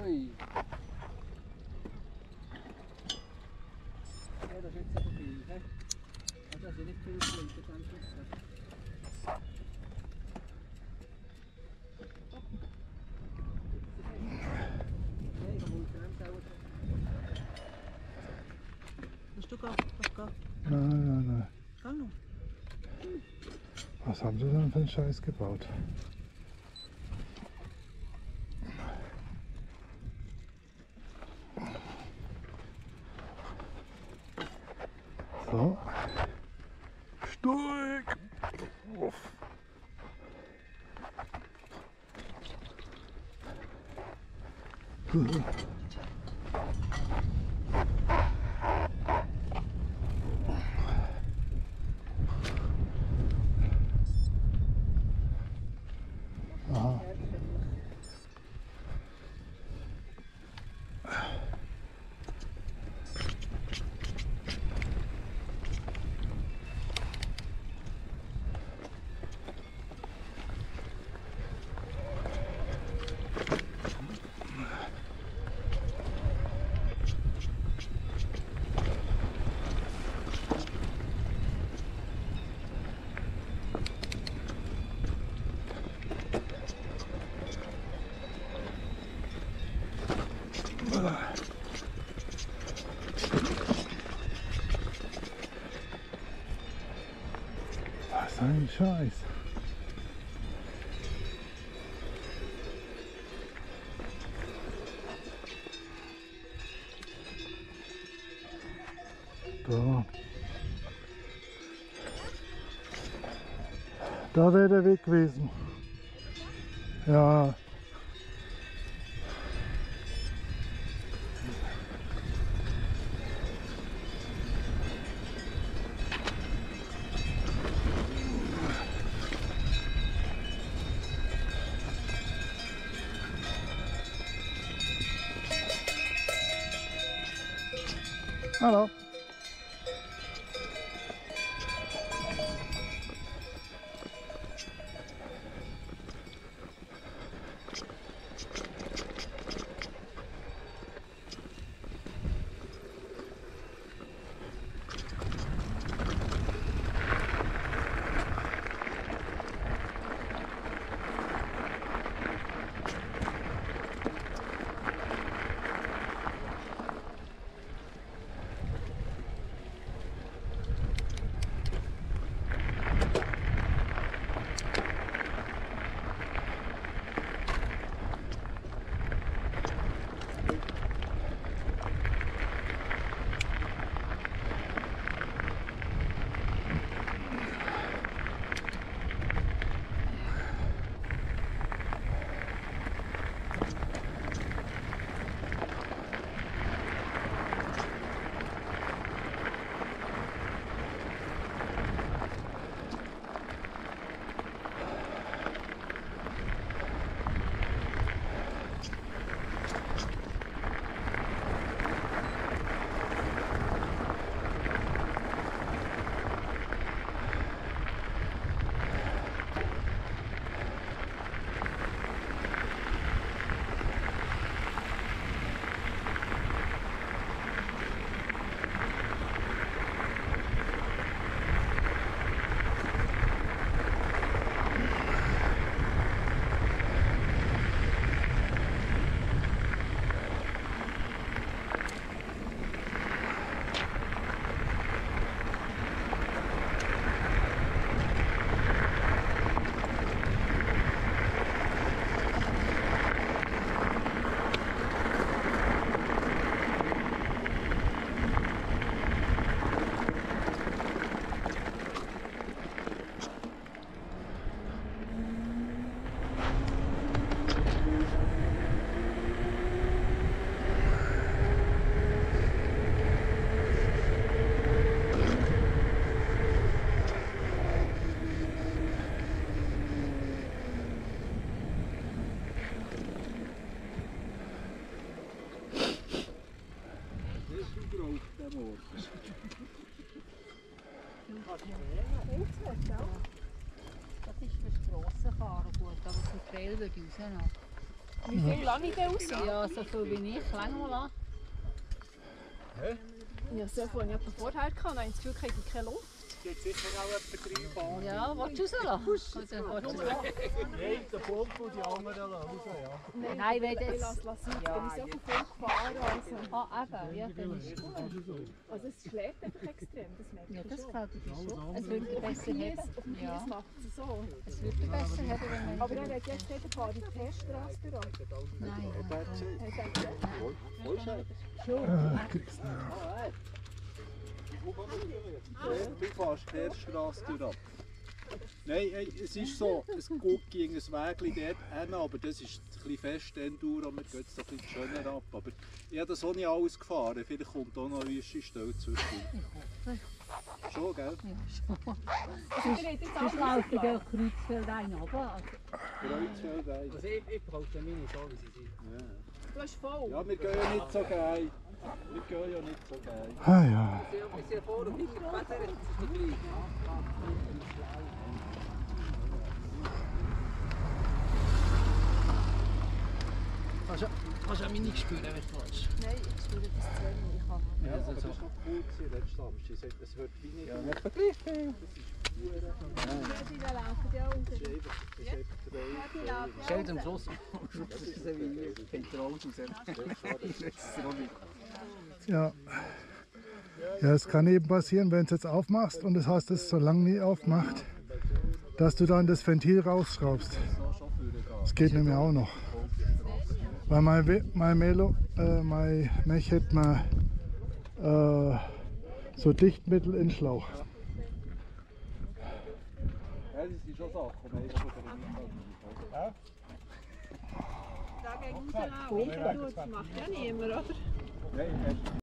Ui. Ja, das ist jetzt aber viel, he? Also das ist nicht viel Flinten, dann ist das. Nee, ich muss den sauer. Hast du gehen? Nein. Geh noch. Was haben sie denn für einen Scheiß gebaut? So. Steig! Uff. Aha. Was ein Scheiß. Da wäre der Weg gewesen. Ja. Hallo. Das ist für Strassenfahren gut, aber für Trail würde ich rausnehmen. Wie viel lasse ich denn raus? Ja, so viel wie ich. Lang mal an. Ja, so viel habe ich vorher gehabt. Dann habe ich das Gefühl, ich habe keine Luft. Geht sicher auch etwa 3 Bahnen. Ja, willst du rauslassen? Oder willst du rauslassen? Nein, der Pump und die anderen raus, ja. Nein, wenn Ich jetzt... lasse es. Wenn ich so viel gefahren also. Ah, eben. Ja, dann ist es gut. Also es schlägt einfach extrem, das merke ich Ja, das schon. gefällt dir schon. Es würde besser haben. Auf dem Kies macht es so. Es würde besser haben, wenn man... Aber er hat jetzt nicht gefahren, die Teststraße durch. Nein. Du fährst die Erststrasse durch. Nein, es ist so, es geht gegen ein Weg dort hin, aber das ist ein bisschen fest Enduro, wir gehen jetzt ein bisschen schöner ab. Aber ich habe das auch nicht alles gefahren, vielleicht kommt auch noch eine wüste Stelle zwischen. Schon, gell? Sonst läuft der Kreuzfeld ein, aber... Kreuzfeld ein. Also ich brauche meine so, wie sie sind. Du hast voll. Ja, wir gehen ja nicht so geil. Wir gehen ja nicht so geil. Ah ja. Ich sehe vor und hinter das Wetter, das ist nicht gleich. Kannst du auch meine spüren, wenn du willst? Nein, ich spüre das zu wenig. Ich kann. Ja, aber das war noch cool letzten Samstag. Es hört wie nicht. Ja, nicht Gleich viel. Die laufen ja unter. das ist einfach Die laufen ja Stell am unter. Schluss. Das ist so wie ich. Kennt ihr alles aus. Das ist so wie. Ja. Ja, es kann eben passieren, wenn du es jetzt aufmachst und das hast es so lange nie aufgemacht, dass du dann das Ventil rausschraubst. Das geht nämlich auch noch. Weil mein Mech hat mir so Dichtmittel in den Schlauch. Ja, das sind schon Sachen, die man einfach ja? Da gegen rauslaufen. Das macht ja niemand, oder? Nein,